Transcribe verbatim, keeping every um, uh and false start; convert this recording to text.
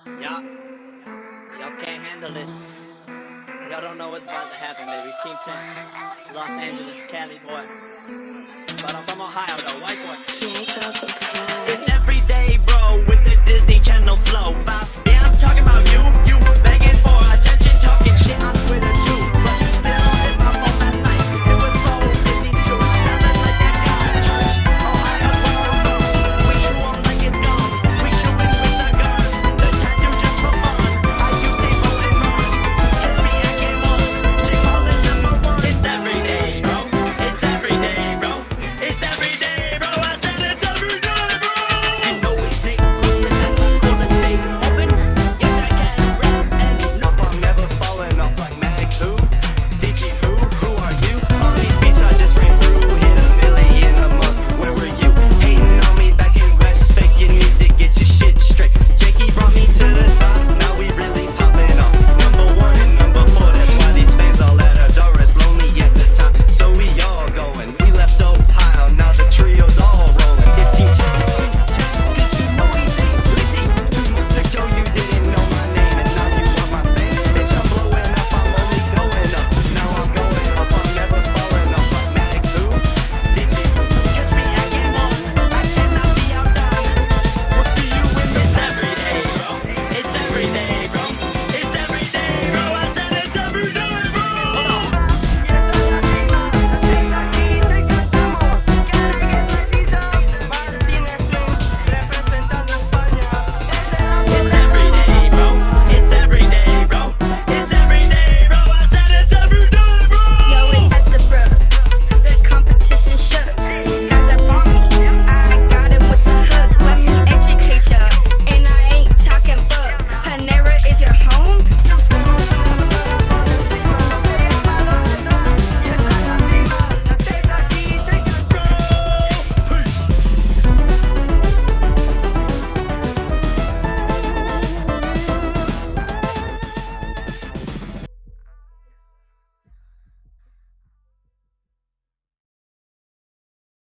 Y'all, y'all can't handle this. Y'all don't know what's about to happen, baby. Team ten, Los Angeles, Cali boy. But I'm from Ohio, though, white boy. It's every day, bro, with the Disney Channel.